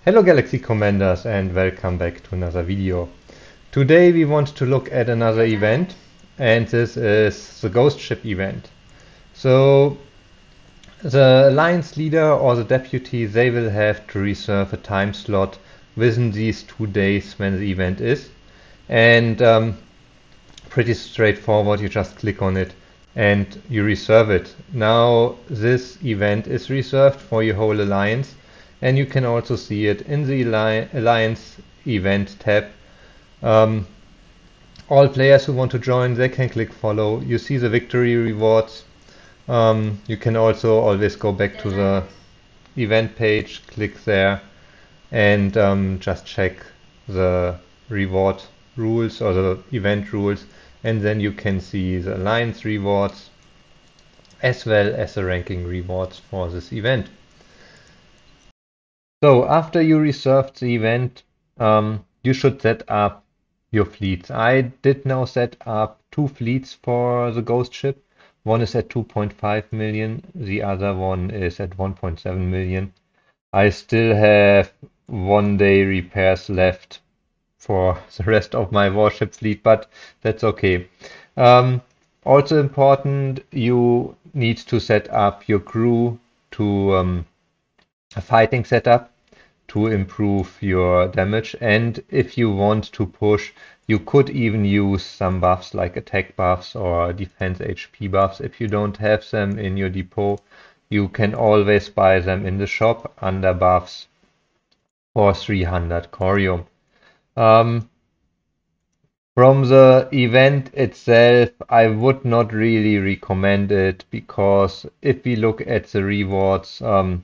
Hello Galaxy Commanders and welcome back to another video. Today we want to look at another event, and this is the Ghost Ship event. So the Alliance leader or the deputy, they will have to reserve a time slot within these 2 days when the event is. And pretty straightforward, you just click on it and you reserve it. Now this event is reserved for your whole alliance, and you can also see it in the alliance event tab. All players who want to join, they can click follow. You see the victory rewards. You can also always go back to the event page, click there, and just check the reward rules or the event rules, and then you can see the alliance rewards as well as the ranking rewards for this event. So after you reserved the event, you should set up your fleets. I did now set up 2 fleets for the Ghost Ship. One is at 2.5 million, the other one is at 1.7 million. I still have 1 day repairs left for the rest of my warship fleet, but that's okay. Also important, you need to set up your crew to a fighting setup to improve your damage, and if you want to push, you could even use some buffs like attack buffs or defense HP buffs. If you don't have them in your depot, you can always buy them in the shop under buffs for 300 corium. From the event itself, I would not really recommend it, because if we look at the rewards in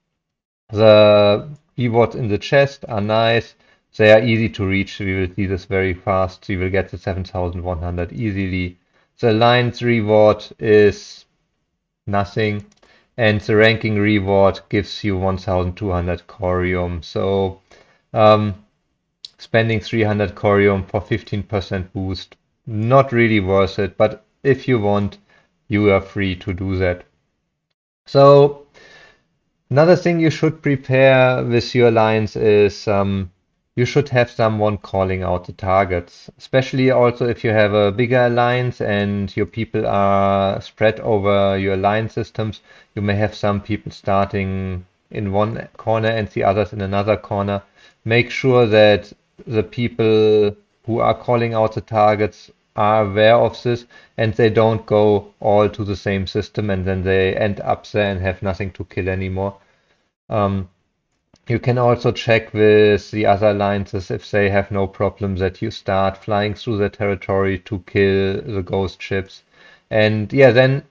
the chest are nice. They are easy to reach. We will see this very fast. We will get the 7,100 easily. The alliance reward is nothing, and the ranking reward gives you 1,200 corium. So spending 300 corium for 15% boost, not really worth it, but if you want, you are free to do that. So another thing you should prepare with your alliance is you should have someone calling out the targets, especially also if you have a bigger alliance and your people are spread over your alliance systems. You may have some people starting in one corner and the others in another corner. Make sure that the people who are calling out the targets are aware of this, and they don't go all to the same system and then they end up there and have nothing to kill anymore. You can also check with the other alliances if they have no problem that you start flying through their territory to kill the ghost ships. And yeah, then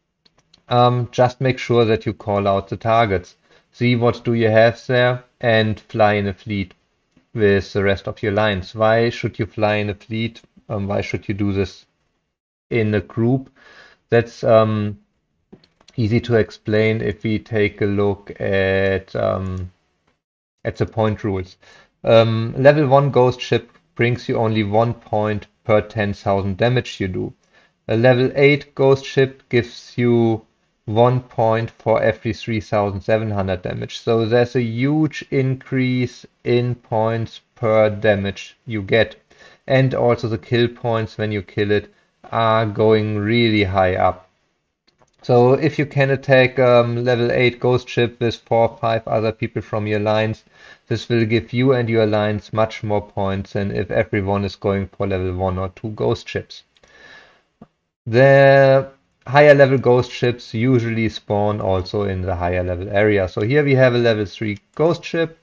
just make sure that you call out the targets. See what do you have there and fly in a fleet with the rest of your lines. Why should you fly in a fleet? Why should you do this in a group? That's easy to explain if we take a look at the point rules. Level 1 Ghost Ship brings you only 1 point per 10,000 damage you do. A level 8 Ghost Ship gives you 1 point for every 3,700 damage. So there's a huge increase in points per damage you get. And also the kill points when you kill it are going really high up. So if you can attack level 8 Ghost Ship with 4 or 5 other people from your lines, this will give you and your alliance much more points than if everyone is going for level 1 or 2 Ghost Ships. The higher level Ghost Ships usually spawn also in the higher level area. So here we have a level 3 Ghost Ship.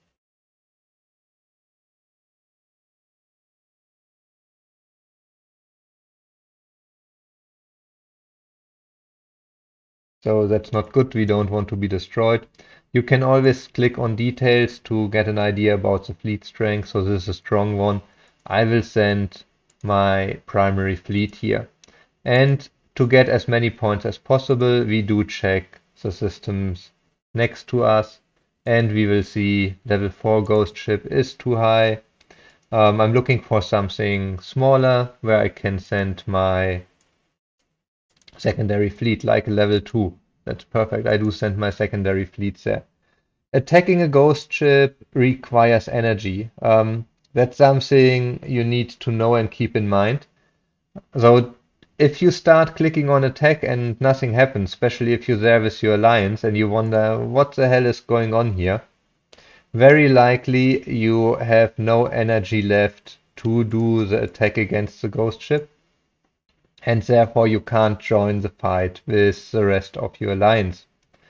So that's not good, we don't want to be destroyed. You can always click on details to get an idea about the fleet strength. So this is a strong one. I will send my primary fleet here. And to get as many points as possible, we do check the systems next to us, and we will see level 4 Ghost Ship is too high. I'm looking for something smaller where I can send my secondary fleet, like a level 2. That's perfect. I do send my secondary fleets there. Attacking a ghost ship requires energy. That's something you need to know and keep in mind. So if you start clicking on attack and nothing happens, especially if you're there with your alliance and you wonder what the hell is going on here, very likely you have no energy left to do the attack against the ghost ship, and therefore you can't join the fight with the rest of your alliance.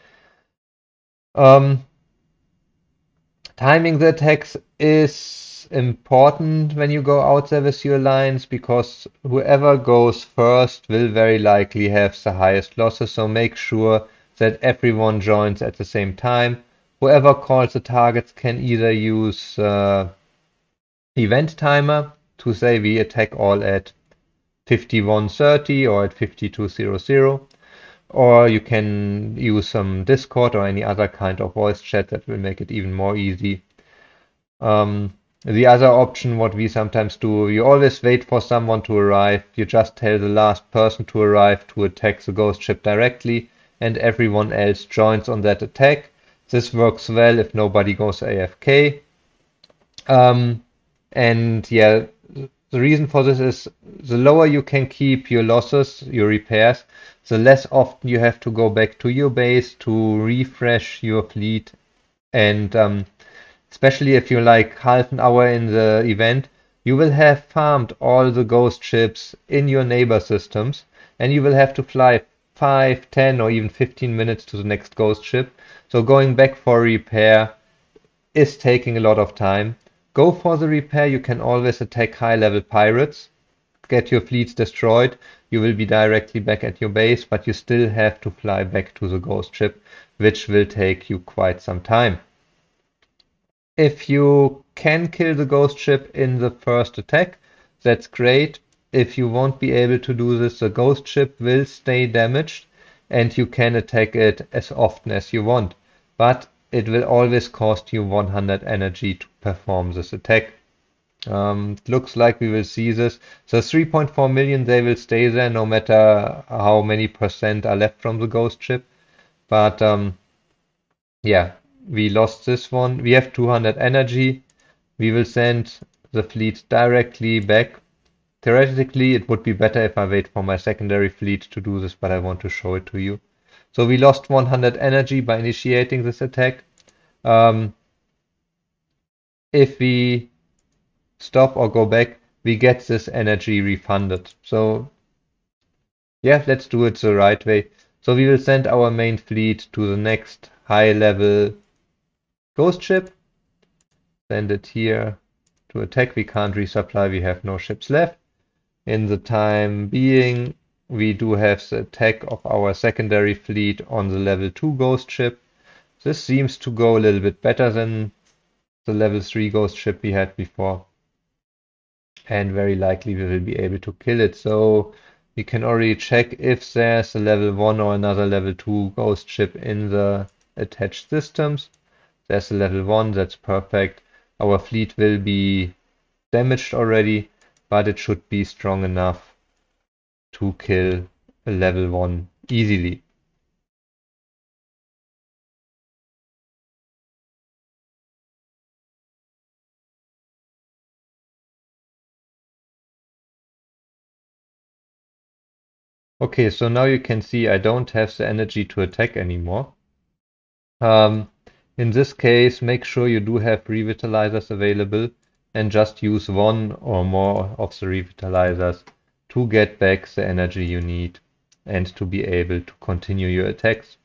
Um, Timing the attacks is important when you go out there with your alliance because whoever goes first will very likely have the highest losses, so make sure that everyone joins at the same time. Whoever calls the targets can either use event timer to say we attack all at 51:30 or at 52:00, or you can use some Discord or any other kind of voice chat that will make it even more easy. The other option, what we sometimes do, you always wait for someone to arrive. You just tell the last person to arrive to attack the ghost ship directly, and everyone else joins on that attack. This works well if nobody goes AFK. And yeah, the reason for this is the lower you can keep your losses, your repairs, the less often you have to go back to your base to refresh your fleet. And especially if you're like half an hour in the event, you will have farmed all the ghost ships in your neighbor systems, and you will have to fly 5, 10, or even 15 minutes to the next ghost ship. So going back for repair is taking a lot of time. Go for the repair. You can always attack high-level pirates, get your fleets destroyed. You will be directly back at your base, but you still have to fly back to the ghost ship, which will take you quite some time. If you can kill the ghost ship in the first attack, that's great. If you won't be able to do this, the ghost ship will stay damaged and you can attack it as often as you want. But it will always cost you 100 energy to perform this attack. It looks like we will see this. So 3.4 million, they will stay there no matter how many percent are left from the ghost ship. But yeah, we lost this one. We have 200 energy. We will send the fleet directly back. Theoretically, it would be better if I wait for my secondary fleet to do this, but I want to show it to you. So we lost 100 energy by initiating this attack. If we stop or go back, we get this energy refunded. So yeah, let's do it the right way. So we will send our main fleet to the next high level ghost ship. Send it here to attack. We can't resupply, we have no ships left. In the time being, we do have the attack of our secondary fleet on the level 2 ghost ship. This seems to go a little bit better than the level 3 ghost ship we had before. And very likely we will be able to kill it. So we can already check if there's a level 1 or another level 2 ghost ship in the attached systems. There's a level 1, that's perfect. Our fleet will be damaged already, but it should be strong enough to kill a level 1 easily. Okay, so now you can see I don't have the energy to attack anymore. In this case, make sure you do have revitalizers available and just use one or more of the revitalizers to get back the energy you need and to be able to continue your attacks.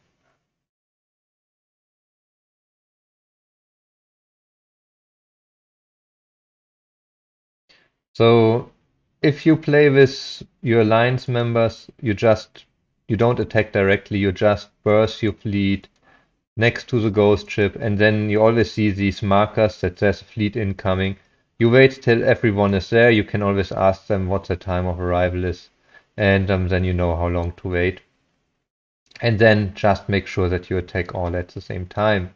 So if you play with your alliance members, you don't attack directly, you just burst your fleet next to the ghost ship, and then you always see these markers that there's a fleet incoming. You wait till everyone is there. You can always ask them what the time of arrival is, and then you know how long to wait. And then just make sure that you attack all at the same time.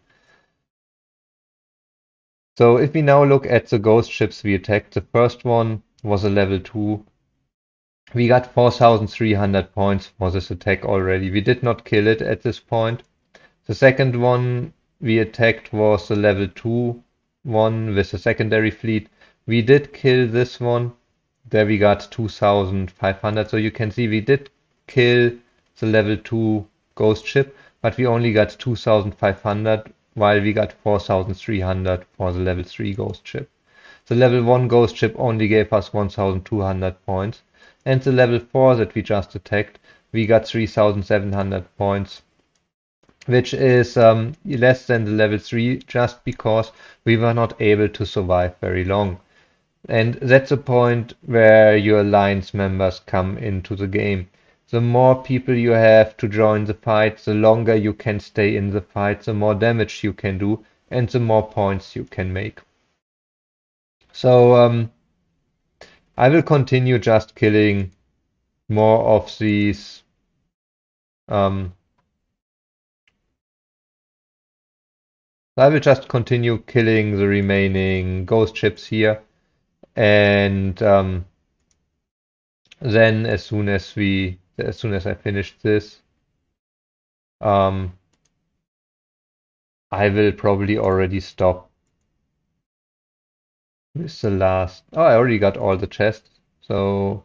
So if we now look at the ghost ships we attacked, the first one was a level 2. We got 4,300 points for this attack already. We did not kill it at this point. The second one we attacked was the level 2 one with the secondary fleet. We did kill this one. There we got 2,500. So you can see we did kill the level 2 ghost ship, but we only got 2,500 while we got 4,300 for the level 3 ghost ship. The level 1 ghost ship only gave us 1,200 points, and the level 4 that we just attacked, we got 3,700 points, which is less than the level 3 just because we were not able to survive very long. And that's a point where your alliance members come into the game. The more people you have to join the fight, the longer you can stay in the fight, the more damage you can do, and the more points you can make. So I will continue just killing more of these I will just continue killing the remaining ghost ships here, and then as soon as I finish this, I will probably already stop with the last. Oh, I already got all the chests, so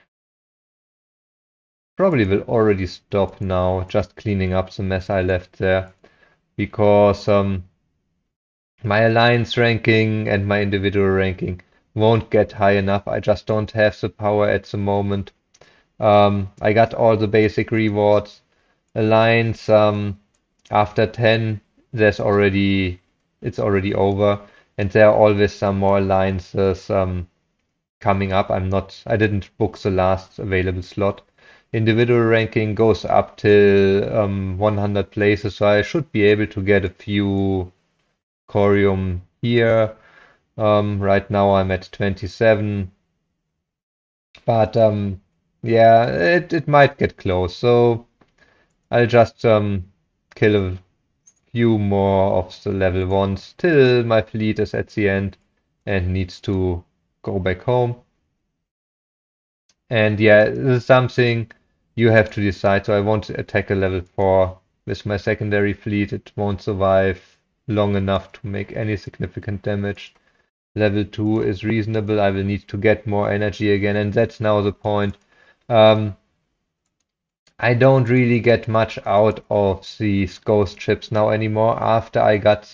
probably will already stop now, just cleaning up the mess I left there, because my alliance ranking and my individual ranking won't get high enough. I just don't have the power at the moment. I got all the basic rewards. Alliance, after 10, it's already over, and there are always some more alliances coming up. I didn't book the last available slot. Individual ranking goes up till 100 places, so I should be able to get a few corium here. Right now I'm at 27, but yeah, it might get close. So I'll just kill a few more of the level 1s till my fleet is at the end and needs to go back home. And yeah, this is something you have to decide. So I won't attack a level 4 with my secondary fleet. It won't survive long enough to make any significant damage. Level 2 is reasonable. I will need to get more energy again, and that's now the point. I don't really get much out of these ghost ships now anymore after I got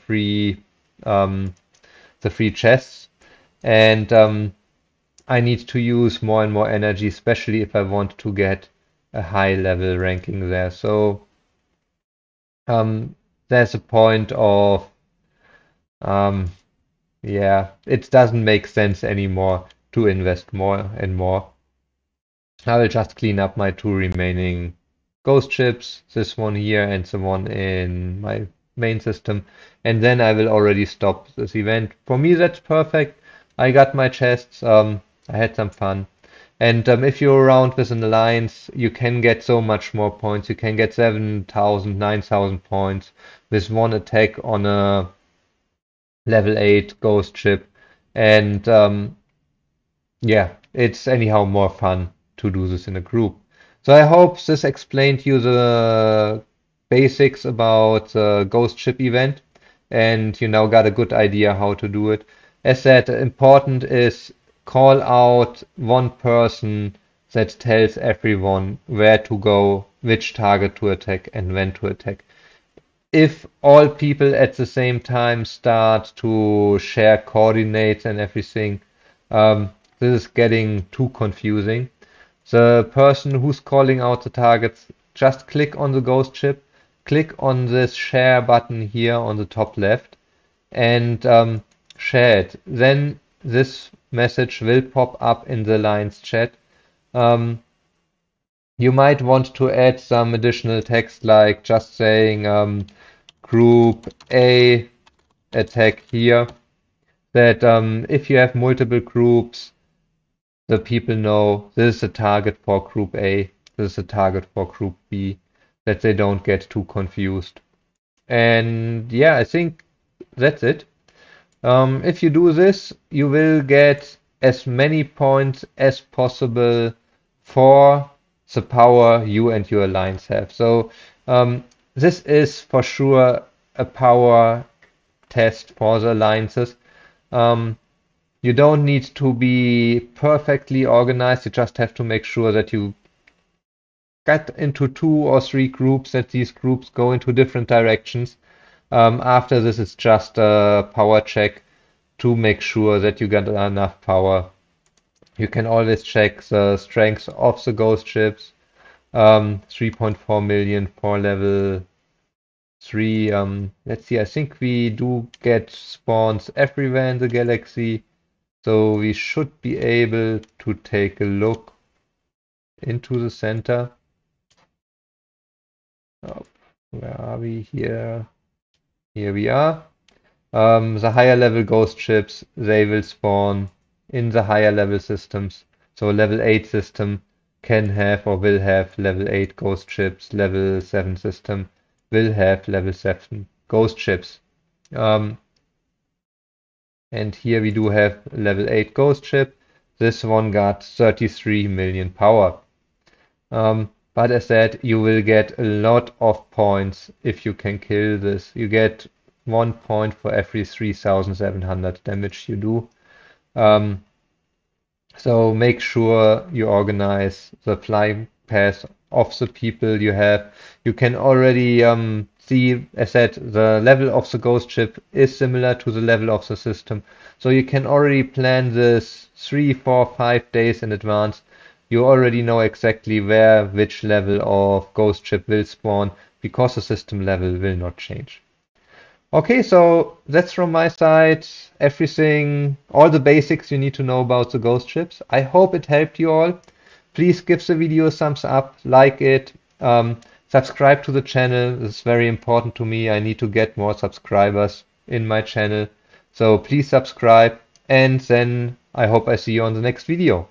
the free chests, and I need to use more and more energy, especially if I want to get a high level ranking there. So there's a point of yeah, it doesn't make sense anymore to invest more and more. I will just clean up my 2 remaining ghost ships, this one here and the one in my main system, and then I will already stop this event. For me, that's perfect. I got my chests, I had some fun. And if you're around with an alliance, you can get so much more points. You can get 7,000, 9,000 points with one attack on a level 8 ghost ship. And yeah, it's anyhow more fun to do this in a group. So I hope this explained you the basics about the ghost ship event, and you now got a good idea how to do it. As said, important is call out one person that tells everyone where to go, which target to attack, and when to attack. If all people at the same time start to share coordinates and everything, this is getting too confusing. The person who's calling out the targets, just click on the ghost ship, click on this share button here on the top left, and share it. Then this message will pop up in the Alliance chat. You might want to add some additional text, like just saying group A attack here, that if you have multiple groups, the people know this is a target for group A, this is a target for group B, that they don't get too confused. And yeah, I think that's it. If you do this, you will get as many points as possible for the power you and your alliance have. So this is for sure a power test for the alliances. You don't need to be perfectly organized, you just have to make sure that you get into 2 or 3 groups, that these groups go into different directions. After this, it's just a power check to make sure that you get enough power. You can always check the strength of the ghost ships. 3.4 million for level 3. Let's see, I think we do get spawns everywhere in the galaxy. So we should be able to take a look into the center. Oh, where are we here? Here we are. The higher level ghost ships, they will spawn in the higher level systems. So level 8 system can have or will have level 8 ghost ships. Level 7 system will have level 7 ghost ships. And here we do have level 8 ghost ship. This one got 33 million power. But as said, you will get a lot of points if you can kill this. You get 1 point for every 3,700 damage you do. So make sure you organize the flying path of the people you have. You can already see, as said, the level of the ghost ship is similar to the level of the system. So you can already plan this 3, 4, 5 days in advance. You already know exactly where which level of ghost ship will spawn because the system level will not change. Okay, so that's from my side everything, all the basics you need to know about the ghost ships. I hope it helped you all. Please give the video a thumbs up, like it, subscribe to the channel. This is very important to me. I need to get more subscribers in my channel. So please subscribe, and then I hope I see you on the next video.